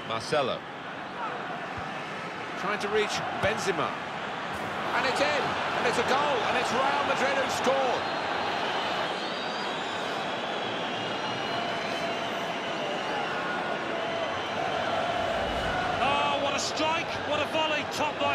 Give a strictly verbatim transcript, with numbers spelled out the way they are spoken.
Marcelo. Trying to reach Benzema. And it's in, and it's a goal, and it's Real Madrid who scored. Oh, what a strike, what a volley, top